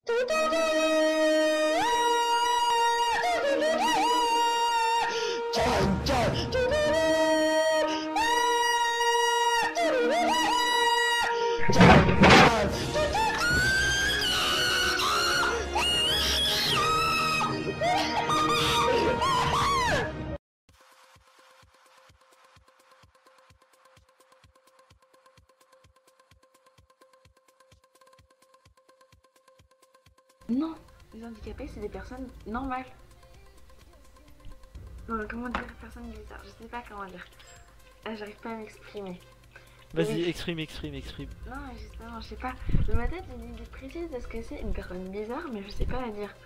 Non, les handicapés, c'est des personnes normales. Comment dire, personnes bizarres, je sais pas comment dire. Ah, j'arrive pas à m'exprimer. Vas-y, Oui. exprime. Non, justement, je sais pas. Dans ma tête, j'ai une idée précise de ce que c'est une personne bizarre, mais je sais pas la dire.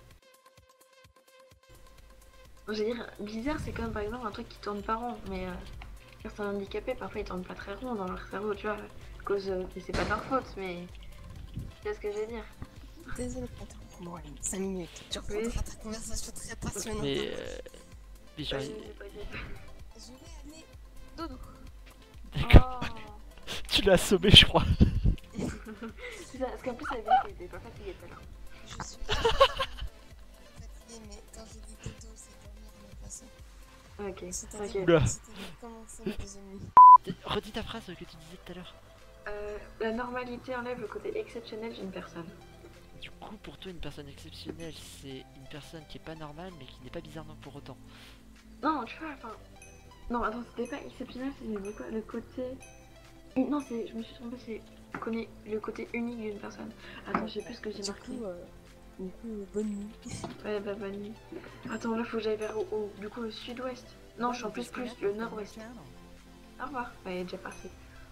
Je veux dire, bizarre, c'est comme par exemple un truc qui tourne pas rond, mais les personnes handicapées, parfois ils tournent pas très rond dans leur cerveau, tu vois, à cause et c'est pas de leur faute, mais tu vois ce que je veux dire. Désolé pour t'interrompre, 5 minutes. Tu reprendras ta conversation très passionnante. Mais genre, Vas-y, t'inquiète. Je vais aller dodo. d'accord. Oh. Tu l'as assommé, je crois. C'est ça, parce qu'en plus, elle dit qu'elle était pas fatiguée tout à l'heure. Je suis fatiguée, mais quand j'ai dit dodo, c'est dormir de toute façon. Ok, C'est-à-dire Oula. que c'était de commencer ma deuxième nuit. Redis ta phrase que tu disais tout à l'heure. La normalité enlève le côté exceptionnel d'une personne. Du coup, pour toi, une personne exceptionnelle, c'est une personne qui est pas normale, mais qui n'est pas bizarre non pour autant. Non, tu vois, enfin... Non, attends, c'était pas exceptionnel, c'était quoi, le côté... Non, je me suis trompée, c'est le côté unique d'une personne. Attends, je sais plus ce que j'ai marqué. Du coup, bonne nuit. Ouais, bah bonne nuit. Attends, là, faut que j'aille vers du coup, le sud-ouest. Non, je suis en plus, le nord-ouest. Au revoir. Ouais, il est déjà passé.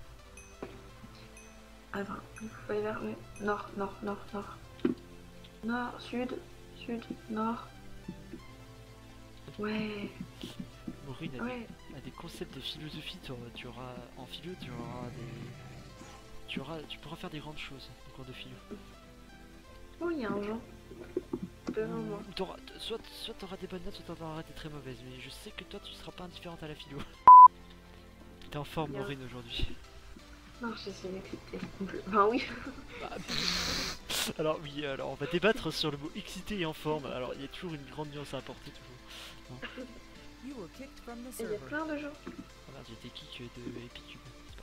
Attends, il faut aller vers... Ouais. Nord. Nord, sud, nord. Ouais. Maureen Ouais. a des concepts de philosophie, tu auras en philo, tu pourras faire des grandes choses en cours de philo. Oh, il y a un Jean. Devant moi. Soit t'auras des bonnes notes, soit t'auras des très mauvaises, mais je sais que toi tu seras pas indifférente à la philo. T'es en forme, Bien. Maureen, aujourd'hui. Non, j'essaie d'accepter. Enfin, oui. Alors oui, alors on va débattre sur le mot excité et en forme. Alors il y a toujours une grande nuance à apporter, toujours. Non. Et il y a plein de gens. Oh merde, j'ai été kick de Epicube. C'est pas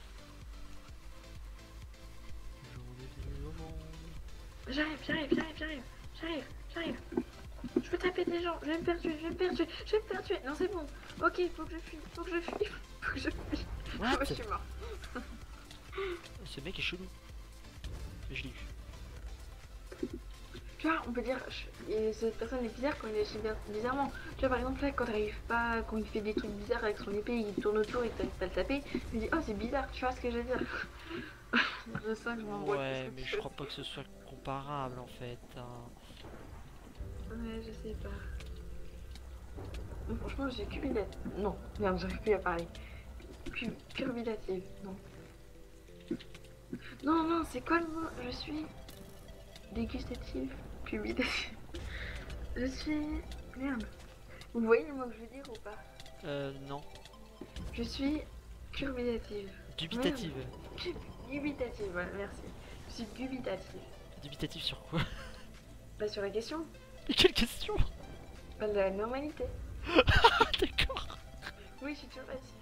grave. Jour de vie au monde. J'arrive. Je veux taper des gens, je vais me faire tuer. Non, c'est bon. Ok, faut que je fuis. What? Oh, je suis mort. Ce mec est chelou. Mais je l'ai vu. Tu vois, on peut dire, cette personne est bizarre quand il agit bizarrement. Tu vois, par exemple, là, quand il fait des trucs bizarres avec son épée, il tourne autour et que t'arrives pas à le taper, il dit, oh, c'est bizarre, tu vois ce que je veux dire. Je sens que je m'embrouille. Ouais, mais je crois pas que ce soit comparable en fait. Hein. Ouais, je sais pas. Franchement, j'ai cubidative. Non, merde, j'arrive plus à parler. Curbidative, non. Non, c'est quoi le mot? Je suis dégustative, cubidative. Je suis... Merde. Vous voyez le mot que je veux dire ou pas? Non. Je suis curbidative. Dubitative. Dubitative, voilà, merci. Je suis dubitative. Dubitative sur quoi? Bah, sur la question. Mais quelle question? Bah, de la normalité. D'accord. Oui, je suis toujours là-dessus.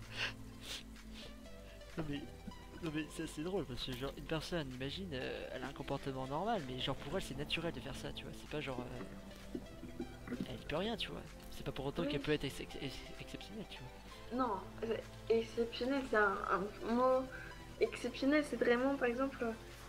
Non mais c'est assez drôle parce que genre une personne, imagine, elle a un comportement normal, mais genre pour elle c'est naturel de faire ça, tu vois. C'est pas genre... elle peut rien, tu vois. C'est pas pour autant qu'elle peut être exceptionnelle, tu vois. Non, exceptionnel, c'est un mot exceptionnel, c'est vraiment par exemple.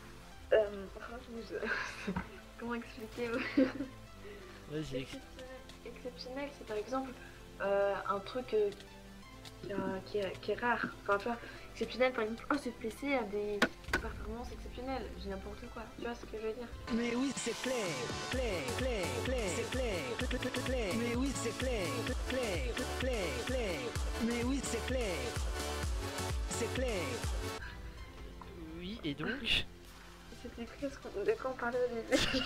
Comment expliquer? Vas-y, Exceptionnel, c'est par exemple un truc qui est rare. Enfin, tu vois, exceptionnel, par exemple, oh, ce PC a des performances exceptionnelles, j'ai n'importe quoi, tu vois ce que je veux dire? Mais oui, c'est clair, c'est clair, mais oui, c'est clair, mais oui, c'est clair. Oui, et donc C'était presque de quoi on parlait au début.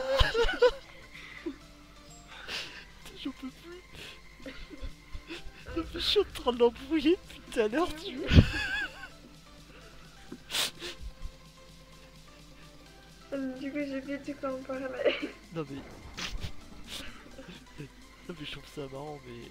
j'en peux plus. Je suis en train de l'embrouiller depuis tout à l'heure, tu vois. Du coup, j'ai oublié de quoi on parlait. Non mais... Non mais je trouve ça marrant, mais...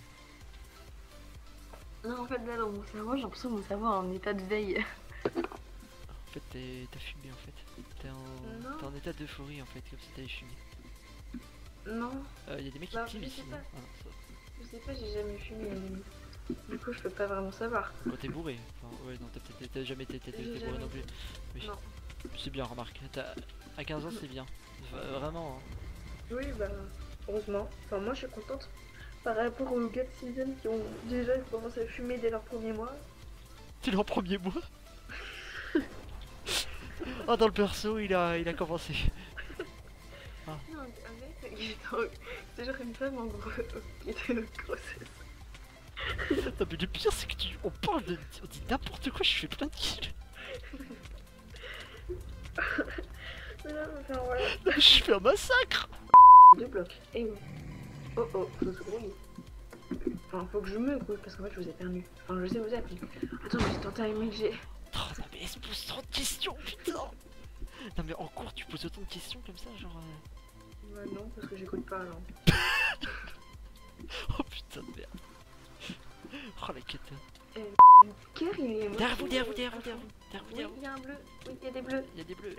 Non, en fait, là, dans mon cerveau, j'ai l'impression que mon cerveau est en état de veille. En fait, t'as fumé, en fait. Non. T'es en état d'euphorie, en fait, comme si t'avais fumé. Non, Y a des mecs qui Bah, filment je ici, sais non? pas. Ah non, ça va. je sais pas, j'ai jamais fumé. Du coup, je peux pas vraiment savoir. Quand t'es bourré. Enfin, ouais, non, t'as jamais été J'ai bourré jamais non plus. Oui. Non. C'est bien, remarque. À 15 ans, c'est bien. Vraiment, hein. Oui, bah, heureusement. Enfin, moi, je suis contente. Par rapport aux gars de 6ème qui ont déjà commencé à fumer dès leur premier mois. C'est leur premier mois. Oh, dans le perso, il a commencé. Non, un mec c'est genre une femme en gros qui était en grossesse. Non, mais le pire, c'est que on parle de. On dit n'importe quoi, je fais plein de kills. Mais non, enfin voilà. Je fais un massacre. Deux blocs. Et oui. Oh oh, faut se grouiller. Enfin, faut que je me grouille parce qu'en fait, je vous ai perdu. Enfin, je sais vous avez. Attends, j'ai tenté un mec, j'ai. Oh, non, mais elle se pose trop de questions, putain. Non, mais en cours, tu poses autant de questions comme ça, genre. Bah non, parce que j'écoute pas alors. Oh putain de merde. Oh la quête. Cœur, il est mort. Derrière vous, derrière vous, derrière vous, derrière vous. Oui, il y a un bleu. Oui, il y a des bleus. Il y a des bleus.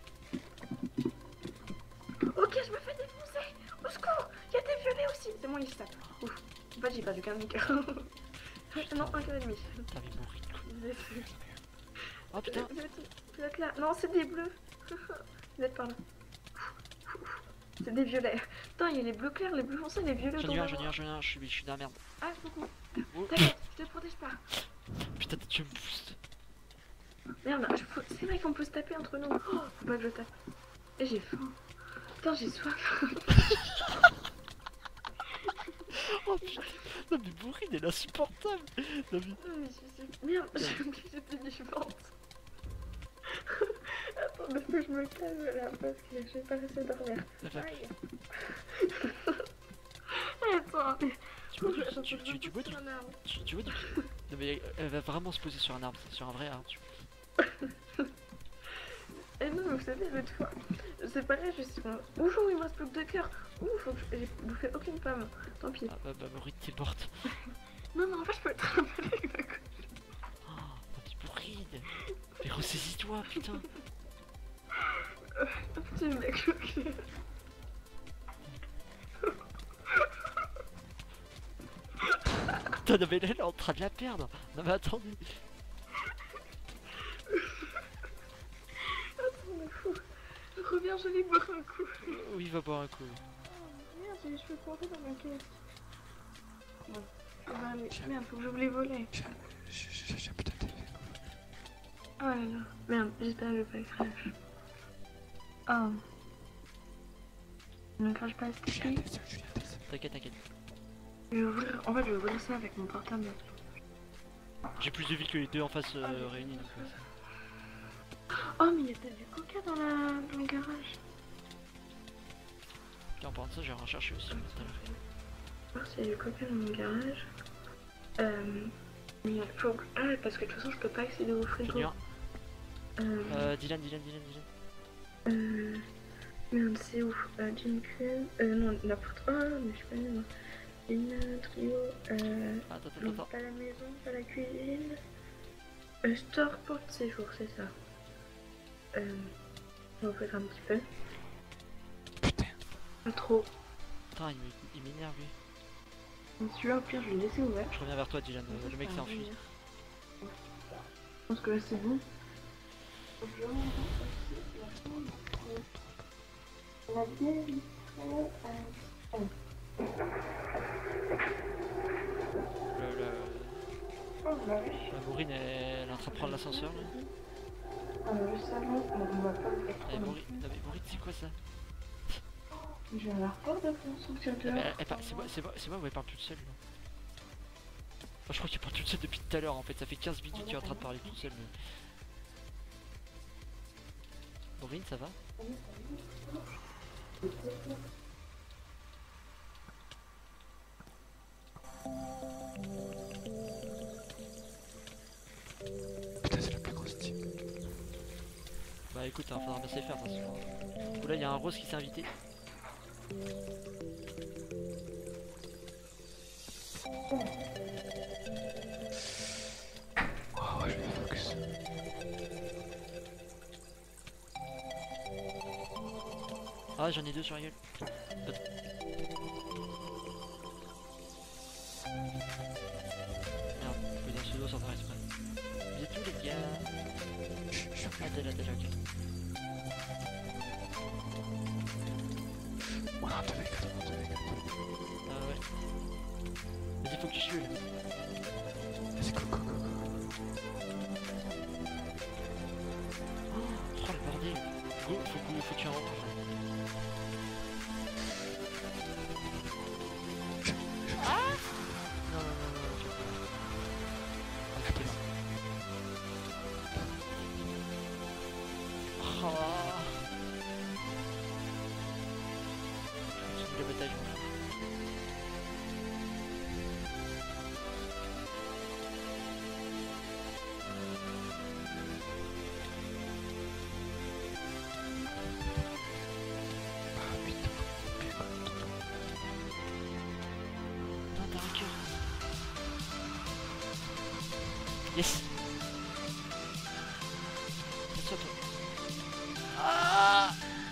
Ok, je me fais défoncer. Au secours. Il y a des violets aussi. C'est bon, il se tape. Ouf. En fait, j'ai perdu qu'un cœur. Non, un cœur et demi. Putain, mais mon rythme, quoi. Désolé. Oh putain. Vous êtes là. Non, c'est des bleus. Vous êtes par là. C'est des violets. Putain, il y a les bleus clairs, les bleus foncés, les violets. J'en ai un, je suis dans la merde. Ah, coucou. Oh. T'inquiète, je te protège pas. Putain, tu me boostes. Merde, c'est vrai qu'on peut se taper entre nous. Oh, faut pas que je tape. Et j'ai faim. Putain, j'ai soif. Oh putain. Non, mais Bourrine, elle est insupportable. Non, mais. Non, mais merde, j'ai oublié que j'étais vivante. Attends, il faut que je me calme là parce que j'ai pas réussi à dormir. Aïe. Attends, mais... Tu vois du. Tu vois du. Tu vois du. Non, mais elle va vraiment se poser sur un arbre, sur un vrai arbre, tu vois. Eh non, mais vous savez, l'autre fois, c'est pareil, je suis. Ouf, il me reste plus que 2 cœurs. Ouf, faut que j'ai bouffé aucune femme. Tant pis. Ah bah, Maureen, t'es morte. Non, non, en fait, je peux être rappelé avec ma copine. Oh, mais Bourrine. Mais ressaisis-toi, putain. Petit mec, ok. Putain, non, mais là, elle est en train de la perdre. Non, mais attendez. Attends, mais fou. Reviens, je vais boire un coup. Oui, va boire un coup. Oh, merde, j'ai les cheveux coincés dans ma caisse. Bon. Bah, mais merde, faut que j'ouvre les volets. Oh là là. Merde, j'espère que je vais pas crash. Oh. Ne crache pas, s'il te plaît. T'inquiète, t'inquiète. Je vais ouvrir... En fait, je vais ouvrir ça avec mon portable. J'ai plus de vie que les deux en face réunis. Donc, Oh, mais il y a peut-être du coca dans le garage. tiens, en parlant de ça, j'ai recherché aussi tout à l'heure. voir s'il y a du coca dans mon garage. Mais il faut... Ah, parce que de toute façon, je peux pas accéder au frigo. J'en ai un. Dylan. Merde, c'est où Gin Cream. Non, n'importe. Oh, mais je suis pas nulle, moi. Gin, trio. Attends. Pas la maison, pas la cuisine. Store pour le séjour, c'est ça. On va ouvrir un petit peu. Putain. Pas trop. Putain, il m'énerve lui. Mais celui-là, au pire, je vais le laisser ouvert. Je reviens vers toi, Dylan. Le mec s'est enfui. Je pense que là, c'est bon. La Maureen, elle est en train de prendre l'ascenseur là. Le salon, on va pas le faire. Eh, Maureen, non mais Maureen, c'est quoi ça? J'ai un rapport de sortir dehors. C'est moi où elle parle toute seule là. Enfin, je crois qu'elle parle toute seule depuis tout à l'heure en fait, ça fait 15 minutes qu'elle est en train de parler toute seule. Mais... Maureen, ça va? écoute, hein, faudra bien se les faire de toute façon. Ouh là, il y a un rose qui s'est invité. Oh, ouais, je vais focus. Ah, j'en ai deux sur la gueule. Merde, je peux dire pseudo sans faire exprès. Vous êtes où les gars? Ah, t'es là, ok. On a un 2v4, on a un 2v4. Ah ouais. Vas-y, faut que tu suives. Vas-y, go, go, go, go. Oh le bordel. Go, faut que tu en rentres. Ah non, non, non, non, tu vas pas. Ah, t'es là. Oh. Je continue la bataille, je m'en fous. Ah putain, pile quoi, tonton. Non, t'as un cœur. Yes. C'est toi, toi. Ah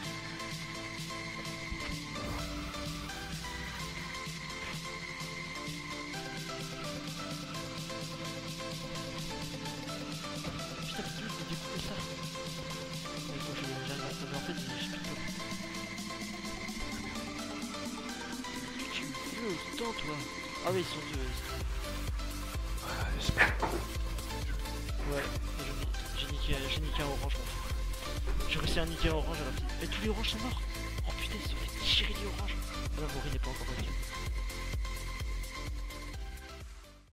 putain, mais d'où il m'a découpé ça? Il faut que j'arrive à sauver en fait, je pique pas. Tu me veux autant, toi? Ah oui, ils sont deux. Ouais, j'espère. Ouais, j'ai niqué un orange, m'en fous. J'ai réussi à niquer un orange à la petite. Mais tous les oranges sont morts. Oh putain, ils se sont fait déchirer les oranges. Ah non, Maury n'est pas encore